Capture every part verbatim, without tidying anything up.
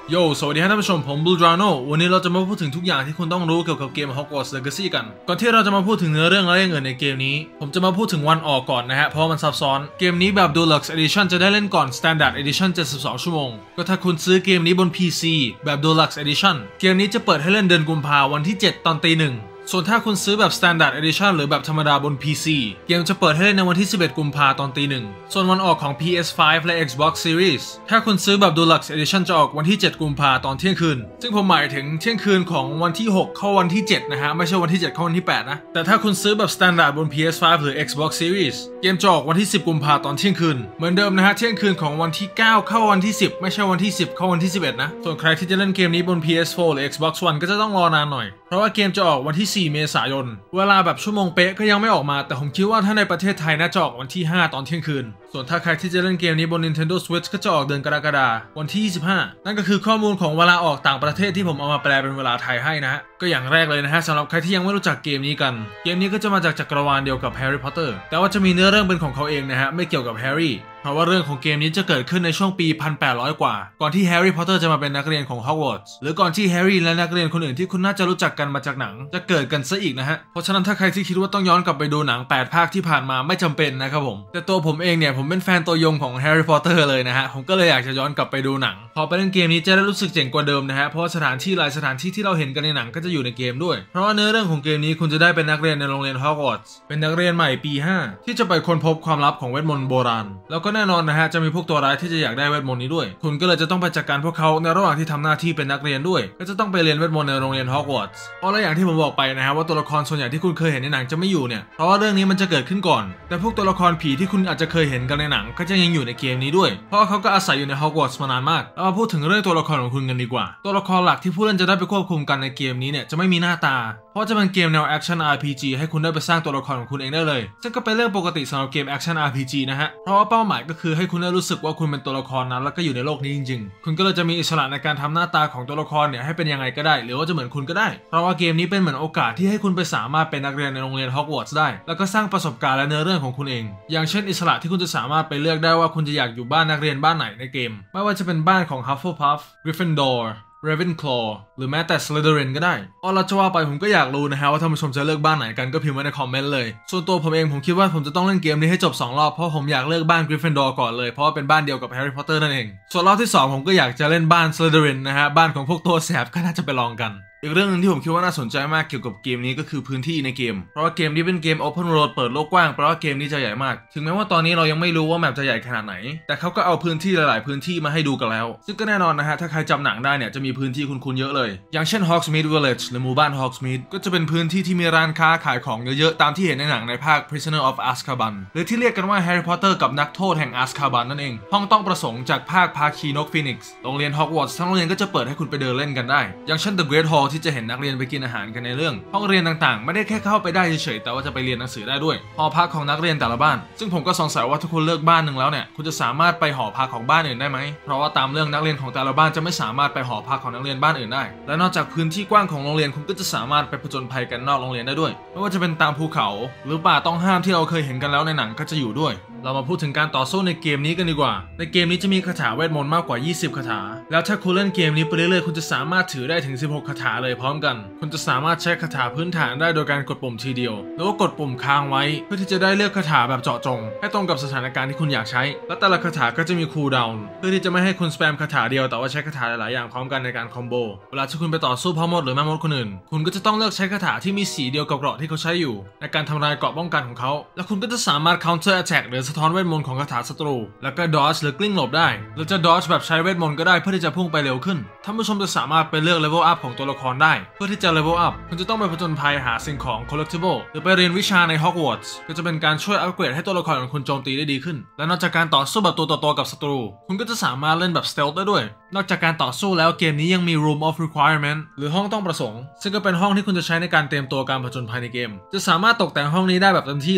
โยสวัสดีท่านผู้ชมผมบูดราโนวันนี้เราจะมาพูดถึงทุกอย่างที่คุณต้องรู้เกี่ยวกับเกม Hogwarts Legacy กันก่อนที่เราจะมาพูดถึงเนื้อเรื่องและเรื่องอื่นในเกมนี้ผมจะมาพูดถึงวันออกก่อนนะฮะเพราะมันซับซ้อนเกมนี้แบบ Deluxe Edition จะได้เล่นก่อน Standard Edition เจ็ดสิบสองชั่วโมงก็ถ้าคุณซื้อเกมนี้บน พี ซี แบบ Deluxe Edition เกมนี้จะเปิดให้เล่นเดือนกุมภาพันธ์วันที่เจ็ดตอนตีหนึ่งส่วนถ้าคุณซื้อแบบ Standard Edition หรือแบบธรรมดาบน พี ซี เกมจะเปิดให้เล่นในวันที่สิบเอ็ดกุมภาพันธ์ตอนตีหนึ่งส่วนวันออกของ พี เอส ไฟว์ และ Xbox Series ถ้าคุณซื้อแบบ Deluxe Edition จะออกวันที่เจ็ดกุมภาพันธ์ตอนเที่ยงคืนซึ่งผมหมายถึงเที่ยงคืนของวันที่หกเข้าวันที่เจ็ดนะฮะไม่ใช่วันที่เจ็ดเข้าวันที่แปดนะแต่ถ้าคุณซื้อแบบ Standard บน พี เอส ไฟว์ หรือ Xbox Series เกมจะออกวันที่สิบกุมภาพันธ์ตอนเที่ยงคืนเหมือนเดิมนะฮะเที่ยงคืนของวันที่เก้าเข้าวันที่สิบไม่ใช่วันที่สิบเข้าวันที่สิบเอ็ดนะส่วนใครที่จะเล่นเกมนี้บน พี เอส โฟร์ หรือ Xbox One ก็จะต้องรอนานหน่อยเพราะว่าเกมจะออกวันที่สี่เมษายนเวลาแบบชั่วโมงเป๊ะก็ยังไม่ออกมาแต่ผมคิดว่าถ้าในประเทศไทยน่าจะออกวันที่ห้าตอนเที่ยงคืนส่วนถ้าใครที่จะเล่นเกมนี้บน Nintendo Switch ก็จะออกเดือนกรกฎาคมวันที่ยี่สิบห้านั่นก็คือข้อมูลของเวลาออกต่างประเทศที่ผมเอามาแปลเป็นเวลาไทยให้นะฮะก็อย่างแรกเลยนะฮะสำหรับใครที่ยังไม่รู้จักเกมนี้กันเกมนี้ก็จะมาจากจักรวาลเดียวกับ Harry Potter แต่ว่าจะมีเนื้อเรื่องเป็นของเขาเองนะฮะไม่เกี่ยวกับ Harry เพราะว่าเรื่องของเกมนี้จะเกิดขึ้นในช่วงปี หนึ่งพันแปดร้อย กว่าก่อนที่ Harry Potter จะมาเป็นนักเรียนของ Hogwarts หรือก่อนที่ Harry และนักเรียนคนอื่นที่คุณน่าจะรู้จักกันมาจากหนังจะเกิดกันซะอีกนะฮะเพราะฉะนั้นถ้าใครที่คิดว่าต้องย้อนกลับไปดูหนังแปดภาคที่ผ่านมาไม่จำเป็นนะครับผมแต่ตัวผมเองเนี่ยผมเป็นแฟนตัวยงของ Harry Potter เลยนะฮะผมก็เลยอยากจะย้อนกลับไปดูหนังพอไปเล่นเกมนี้จะได้รู้สึกเจ๋งกว่าเดิมนะฮะเพราะสถานที่หลายสถานที่ที่เราเห็นกันในหนังก็จะอยู่ในเกมด้วยเพราะว่าเนื้อเรื่องของเกมนี้คุณจะได้เป็นนักเรียนในโรงเรียน Hogwarts เป็นนักเรียนใหม่ปีห้าที่จะไปค้นพบความลับของเวทมนต์โบราณแล้วก็แน่นอนนะฮะจะมีพวกตัวร้ายที่จะอยากได้เวทมนต์นี้ด้วยคุณก็เลยจะต้องไปจัดการพวกเขาในระหว่างที่ทำหน้าที่เป็นนักเรียนด้วยก็จะต้องไปเรียนเวทมนต์ในโรงเรียน Hogwarts เพราะและอย่างที่ผมบอกไปนะฮะว่าตัวละครส่วนใหญ่ที่คุณเคยเห็นในหนังจะไม่อยู่เนี่ยเพราะว่าเรื่องนี้มันจะเกิดขึ้นก่อนแต่พวกตัวละครผีที่คุณอาจจะเคยเห็นกันในหนังก็จะยังอยู่ในเกมนี้ด้วยเพราะเขาก็อาศัยอยู่ใน Hogwarts มานานมากเรามาพูดถึงเรื่องตัวละครของคุณกันดีกว่าตัวละครหลักที่ผู้เล่นจะได้ไปควบคุมกันในเกมนี้เนี่ยจะไม่มีหน้าตาเพราะจะเป็นเกมแนว Action อาร์ พี จี ให้คุณได้ไปสร้างตัวละครของคุณเองได้เลยซึ่งก็เป็นเรื่องปกติสำหรับเกม Action อาร์ พี จี นะฮะเพราะว่าเป้าหมายก็คือให้คุณได้รู้สึกว่าคุณเป็นตัวละครนั้นแล้วก็อยู่ในโลกนี้จริงๆคุณก็เลยจะมีอิสระในการทำหน้าตาของตัวละครเนี่ยให้เป็นยังไงก็ได้หรือว่าจะเหมือนคุณก็ได้เพราะว่าเกมนี้เป็นเหมือนโอกาสที่ให้คุณไปสามารถเป็นนักเรียนในโรงเรียน Hogwarts ได้แล้วก็สร้างประสบการณ์และเนื้อเรื่องของคุณเองอย่างเช่นอิสระที่คุณจะสามารถไปเลือกได้ว่าคุณจะอยากอยู่บ้านนักเรียนบ้านไหนในเกมไม่ว่าจะเป็นบ้านของ Hufflepuff Gryffindor Ravenclaw หรือแม้แต่ Slytherin ก็ได้อ๋อเราจะว่าไปผมก็อยากรู้นะฮะว่าท่านผู้ชมจะเลือกบ้านไหนกันก็พิมพ์ไว้ในคอมเมนต์เลยส่วนตัวผมเองผมคิดว่าผมจะต้องเล่นเกมนี้ให้จบสองรอบเพราะผมอยากเลือกบ้าน Gryffindor ก่อนเลยเพราะว่าเป็นบ้านเดียวกับ Harry Potter นั่นเองส่วนรอบที่สองผมก็อยากจะเล่นบ้าน Slytherin นะฮะบ้านของพวกตัวแสบก็น่าจะไปลองกันอีกเรื่องนึงที่ผมคิดว่าน่าสนใจมากเกี่ยวกับเกมนี้ก็คือพื้นที่ในเกมเพราะว่าเกมนี้เป็นเกม Open World เปิดโลกกว้างเพราะว่าเกมนี้จะใหญ่มากถึงแม้ว่าตอนนี้เรายังไม่รู้ว่าแมปจะใหญ่ขนาดไหนแต่เขาก็เอาพื้นที่หลายๆพื้นที่มาให้ดูกันแล้วซึ่งก็แน่นอนนะฮะถ้าใครจำหนังได้เนี่ยจะมีพื้นที่คุ้นๆเยอะเลยอย่างเช่น Hogsmeade Village หรือหมู่บ้าน Hogsmeade ก็จะเป็นพื้นที่ที่มีร้านค้าขายของเยอะๆตามที่เห็นในหนังในภาค Prisoner of Azkaban หรือที่เรียกกันว่า Harry Potter กับนักโทษแห่ง Azkaban นั่นเองห้องต้องประสงค์จากภาคภาคีนกฟีนิกซ์โรงเรียน Hogwarts ทั้งโรงเรียนก็จะเปิดให้คุณไปเดินเล่นกันได้อย่างเช่น The Great Hall ที่จะเห็นนักเรียนไปกินอาหารกันในเรื่องห้องเรียนต่างๆไม่ได้แค่เข้าไปได้เฉยๆแต่ว่าจะไปเรียนหนังสือได้ด้วยหอพักของนักเรียนแต่ละบ้านซึ่งผมก็สงสัยว่าถ้าคุณเลือกบ้านหนึ่งแล้วเนี่ยคุณจะสามารถไปหอพักของบ้านอื่นได้ไหมเพราะว่าตามเรื่องนักเรียนของแต่ละบ้านจะไม่สามารถไปหอพักของนักเรียนบ้านอื่นได้และนอกจากพื้นที่กว้างของโรงเรียนคุณก็จะสามารถไปผจญภัยกันนอกโรงเรียนได้ด้วยไม่ว่าจะเป็นตามภูเขาหรือป่าต้องห้ามที่เราเคยเห็นกันแล้วในหนังก็จะอยู่ด้วยเรามาพูดถึงการต่อสู้ในเกมนี้กันดีกว่าในเกมนี้จะมีคาถาเวทมนต์มากกว่ายี่สิบคาถาแล้วถ้าคุณเล่นเกมนี้ไปเรื่อยๆคุณจะสามารถถือได้ถึงสิบหกคาถาเลยพร้อมกันคุณจะสามารถใช้คาถาพื้นฐานได้โดยการกดปุ่มทีเดียวหรือว่ากดปุ่มค้างไว้เพื่อที่จะได้เลือกคาถาแบบเจาะจงให้ตรงกับสถานการณ์ที่คุณอยากใช้และแต่ละคาถาก็จะมีคูลดาวน์เพื่อที่จะไม่ให้คุณสแปมคาถาเดียวแต่ว่าใช้คาถาหลายๆอย่างพร้อมกันในการคอมโบเวลาที่คุณไปต่อสู้พ่อมดหรือแม่มดคนอื่นคุณก็จะต้องเลือกใช้คาถาที่มีสีเดียวกับเกราะที่เขาใช้อยู่ในการทำลายเกราะป้องกันของเขาและคุณก็จะสามารถ counter attack หรือสะท้อนเวทมนต์ของคาถาศัตรูแล้วก็ dodge หรือกลิ้งหลบได้หรือจะ dodge แบบใช้เวทมนต์ก็ได้เพื่อที่จะพุ่งไปเร็วขึ้นท่านผู้ชมจะสามารถไปเลือก level up ของตัวละครได้เพื่อที่จะ level up คุณจะต้องไปผจญภัยหาสิ่งของ collectible หรือไปเรียนวิชาใน Hogwarts ก็จะเป็นการช่วยอัปเกรดให้ตัวละครของคุณโจมตีได้ดีขึ้นและนอกจากการต่อสู้แบบตัวต่อตัวกับศัตรูคุณก็จะสามารถเล่นแบบ stealth ได้ด้วยนอกจากการต่อสู้แล้วเกมนี้ยังมี room of requirement หรือห้องต้องประสงค์ซึ่งก็เป็นห้องที่คุณจะใช้ในการเตรียมตัวการผจญภัยในเกมจะสามารถตกแต่งห้องนี้ได้แบบเต็มที่เลย ต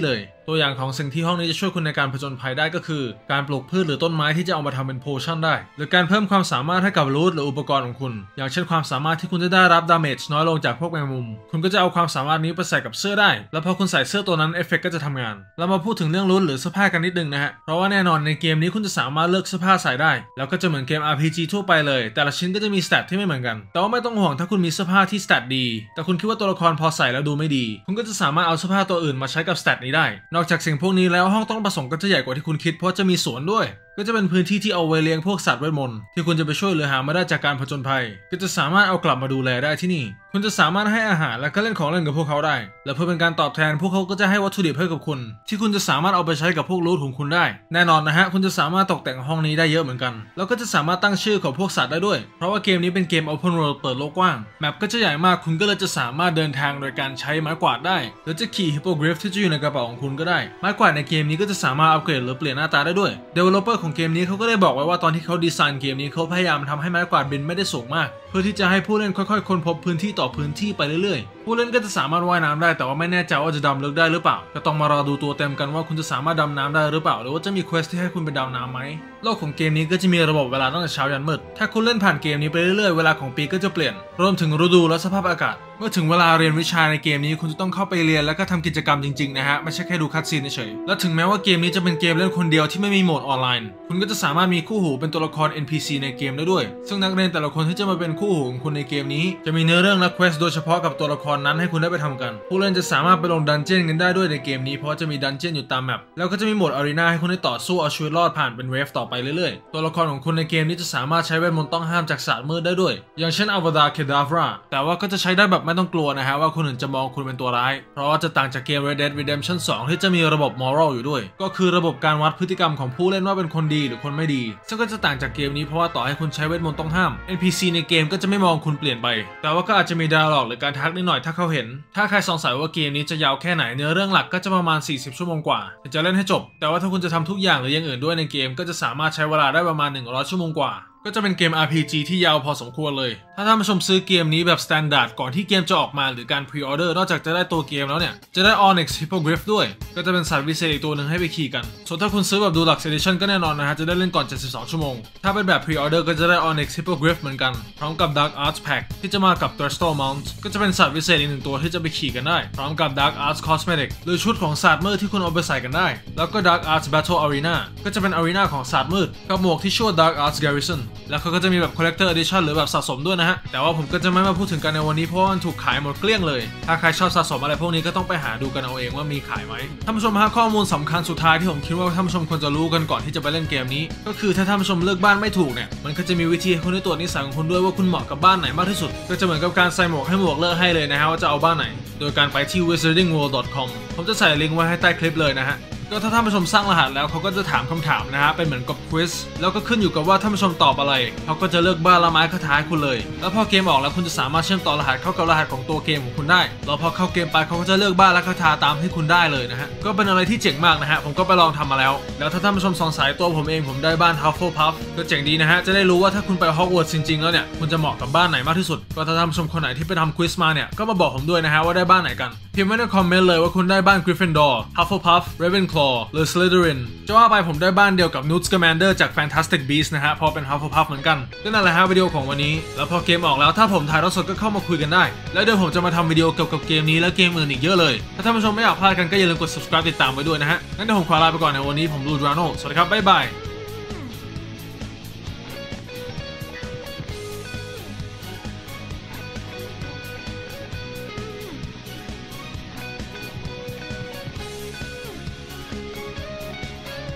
ตัวอย่างของสิ่งที่ห้องนี้จะช่วยคุณในการผจญภัยได้ก็คือการปลูกพืชหรือต้นไม้ที่จะเอามาทำเป็นโพชั่นได้หรือการเพิ่มความสามารถให้กับรูทหรืออุปกรณ์ของคุณอย่างเช่นความสามารถที่คุณจะได้รับดาเมจน้อยลงจากพวกแมงมุมคุณก็จะเอาความสามารถนี้ไปใส่กับเสื้อได้แล้วพอคุณใส่เสื้อตัวนั้นเอฟเฟกต์ก็จะทำงานเรามาพูดถึงเรื่องรูทหรือเสื้อผ้ากันนิดนึงนะฮะเพราะว่าแน่นอนในเกมนี้คุณจะสามารถเลือกเสื้อผ้าใส่ได้แล้วก็จะเหมือนเกม อาร์ พี จี ทั่วไปเลยแต่ละชิ้นก็จะมีสเตตที่ไม่เหมือนกันแต่ว่าไม่ต้องห่วงถ้าคุณมีเสื้อผ้าที่สเตตดีแต่คุณคิดว่าตัวละครพอใส่แล้วดูไม่ดีคุณก็จะสามารถเอาเสื้อผ้าตัวอื่นมาใช้กับสเตตนี้ได้นอกจากสิ่งพวกนี้แล้วห้องต้องประสงค์ก็จะใหญ่กว่าที่คุณคิดเพราะจะมีสวนด้วยก็จะเป็นพื้นที่ที่เอาไว้เลี้ยงพวกสัตว์เวทมนต์ที่คุณจะไปช่วยเหลือหามาได้จากการผจญภัยก็จะสามารถเอากลับมาดูแลได้ที่นี่คุณจะสามารถให้อาหารและก็เล่นของเล่นกับพวกเขาได้และเพื่อเป็นการตอบแทนพวกเขาก็จะให้วัตถุดิบให้กับคุณที่คุณจะสามารถเอาไปใช้กับพวกรูทของคุณได้แน่นอนนะฮะคุณจะสามารถตกแต่งห้องนี้ได้เยอะเหมือนกันแล้วก็จะสามารถตั้งชื่อของพวกสัตว์ได้ด้วยเพราะว่าเกมนี้เป็นเกม Open World เปิดโลกกว้างแมปก็จะใหญ่มากคุณก็เลยจะสามารถเดินทางโดยการใช้ไม้กวาดได้หรือจะขี่ฮิปโปกริฟที่จะอยู่ในกระเป๋าของคุณก็ได้ไม้กวาดในเกมนี้ก็จะสามารถอัปเกรดหรือเปลี่ยนหน้าตาได้ด้วย Developer ของเกมนี้เขาก็ได้บอกไว้ว่าตอนที่เขาดีไซน์เกมนี้เขาพยายามทำให้ไม้กวาดบินไม่ได้สูงมากเพื่อที่จะให้ผู้เล่นค่อยๆค้นพบพื้นที่ต่อพื้นที่ไปเรื่อยๆผู้เล่นก็จะสามารถว่ายน้ำได้แต่ว่าไม่แน่ใจว่าจะดำลึกได้หรือเปล่าก็ต้องมารอดูตัวเต็มกันว่าคุณจะสามารถดำน้ำได้หรือเปล่าหรือว่าจะมีเควสที่ให้คุณไปดำน้ำไหมโลกของเกมนี้ก็จะมีระบบเวลาตั้งแต่เช้ายันมืดถ้าคุณเล่นผ่านเกมนี้ไปเรื่อยๆเวลาของปีก็จะเปลี่ยนรวมถึงฤดูและสภาพอากาศเมื่อถึงเวลาเรียนวิชาในเกมนี้คุณจะต้องเข้าไปเรียนแล้วก็ทำกิจกรรมจริงๆนะฮะไม่ใช่แค่ดูคัตซีนเฉยๆและถึงแม้ว่าเกมนี้จะเป็นเกมเล่นคนเดียวที่ไม่มีโหมดออนไลน์คุณก็จะสามารถมีคู่หูเป็นตัวละคร เอ็น พี ซี ในเกมได้ด้วยซึ่งนักเรียนแต่ละคนที่จะมาเป็นคู่หูของคุณในเกมนี้จะมีเนื้อเรื่องและเควสโดยเฉพาะกับตัวละครนั้นให้คุณได้ไปทำกันผู้เล่นจะสามารถไปลงดันเจี้ยนกันได้ด้วยในเกมนี้เพราะจะมีดันเจี้ยนอยู่ตามแมปแล้วก็จะมีโหมดอารีนาให้คุณได้ต่อสู้เอาชีวิตรอดผ่านเป็นเวฟต่อไปเรื่อยๆตัวละครของคุณในเกมนี้จะสามารถใช้เวทมนต์ต้องห้ามจากศาสตร์มืดได้ด้วยอย่างเช่นอัลวาดาเคดาฟราแต่ว่าก็จะใช้ได้แบบไม่ต้องกลัวนะฮะว่าคนอื่นจะมองคุณเป็นตัวร้ายเพราะว่าจะต่างจากเกม Red Dead Redemption สอง ที่จะมีระบบ Moral อยู่ด้วยก็คือระบบการวัดพฤติกรรมของผู้เล่นว่าเป็นคนดีหรือคนไม่ดีซึ่งก็จะต่างจากเกมนี้เพราะว่าต่อให้คุณใช้เวทมนต์ต้องห้าม เอ็น พี ซี ในเกมก็จะไม่มองคุณเปลี่ยนไปแต่ว่าก็อาจจะมี dialog หรือการทักนิดหน่อยถ้าเขาเห็นถ้าใครสงสัยว่าเกมนี้จะยาวแค่ไหนเนื้อเรื่องหลักก็จะประมาณสี่สิบชั่วโมงกว่าจะเล่นให้จบแต่ว่าถ้าคุณจะทำทุกอย่างหรืออย่างอื่นด้วยในเกมก็จะสามารถใช้เวลาได้ประมาณหนึ่งร้อยชั่วโมงกว่าก็จะเป็นเกม อาร์ พี จี ที่ยาวพอสมควรเลยถ้าท่านผู้ชมซื้อเกมนี้แบบ Standard ก่อนที่เกมจะออกมาหรือการ Pre-order นอกจากจะได้ตัวเกมแล้วเนี่ยจะได้ Onyx Hippogriff ด้วยก็จะเป็นสัตว์วิเศษอีกตัวหนึ่งให้ไปขี่กันส่วนถ้าคุณซื้อแบบ Deluxe Edition ก็แน่นอนนะฮะจะได้เล่นก่อนเจ็ดสิบสองชั่วโมงถ้าเป็นแบบ Pre-order ก็จะได้ Onyx Hippogriff เหมือนกันพร้อมกับ Dark Arts Pack ที่จะมากับ Thruster Mount ก็จะเป็นสัตว์วิเศษอีกหนึ่งตัวที่จะไปขี่กันได้พร้อมกับ Dark Arts Cosmetic หรือชุดของศาสตร์มืดที่คุณเอาไปใส่กันได้แล้วก็ Dark Arts Battle Arena ก็จะเป็น Arena ของศาสตร์มืดกับหมวกที่ชื่อ Dark Arts Garrison แล้วเขาก็จะมีแบบ Collector Edition หรือแบบสะสมด้วยนะฮะแต่ว่าผมก็จะไม่มาพูดถึงกันในวันนี้เพราะว่ามันถูกขายหมดเกลี้ยงเลยถ้าใครชอบสะสมอะไรพวกนี้ก็ต้องไปหาดูกันเอาเองว่ามีขายไหมท่านผู้ชมฮะข้อมูลสำคัญสุดท้ายที่ผมคิดว่าท่านผู้ชมควรจะรู้กันก่อนที่จะไปเล่นเกมนี้ก็คือถ้าท่านผู้ชมเลือกบ้านไม่ถูกเนี่ยมันก็จะมีวิธีให้คุณได้ตรวจนิสัยของคุณด้วยว่าคุณเหมาะกับบ้านไหนมากที่สุดก็จะเหมือนกับการใส่หมวกให้หมวกเลือกให้เลยนะฮะว่าจะเอาบ้านไหนโดยการไปที่ วิซิตติ้ง เวิลด์ ดอท คอม ผมจะใส่ลิงก์ไว้ให้ใต้คลิปเลยนะฮะก็ถ้าท่านผู้ชมสร้างรหัสแล้วเขาก็จะถามคำถามนะฮะเป็นเหมือนกับควิสแล้วก็ขึ้นอยู่กับว่าท่านผู้ชมตอบอะไรเขาก็จะเลือกบ้านละไม้คาถาให้คุณเลยแล้วพอเกมออกแล้วคุณจะสามารถเชื่อมต่อรหัสเข้ากับรหัสของตัวเกมของคุณได้แล้วพอเข้าเกมไปเขาก็จะเลือกบ้านและคาถาตามให้คุณได้เลยนะฮะก็เป็นอะไรที่เจ๋งมากนะฮะผมก็ไปลองทำมาแล้วแล้วถ้าท่านผู้ชมสงสัยตัวผมเองผมได้บ้าน Hufflepuff ก็เจ๋งดีนะฮะจะได้รู้ว่าถ้าคุณไปฮอกวอตส์จริงๆแล้วเนี่ยคุณจะเหมาะกับบ้านไหนมากที่สุดก็ถ้าท่านผู้ชมคนไหนที่ไปทำควิสมาเนี่ยก็มาบอกผมด้วยนะฮะว่าได้บ้านไหนกันพิมพ์ไว้ในคอมเมนต์เลยว่าคุณได้บ้าน Gryffindor Hufflepuff Ravenclaw หรือ Slytherin จะว่าไปผมได้บ้านเดียวกับ Newt Scamander จาก Fantastic Beasts นะฮะพอเป็น Hufflepuff เหมือนกันก็นั่นแหละฮะวิดีโอของวันนี้แล้วพอเกมออกแล้วถ้าผมถ่ายทอดสดก็เข้ามาคุยกันได้แล้วเดี๋ยวผมจะมาทำวิดีโอเกี่ยวกับเกมนี้และเกมอื่นอีกเยอะเลยถ้าท่านผู้ชมไม่อยากพลาดกันก็อย่าลืมกด subscribe ติดตามไว้ด้วยนะฮะงั้นเดี๋ยวผมขอลาไปก่อนในวันนี้ผมลูดราโนสวัสดีครับบ๊ายบาย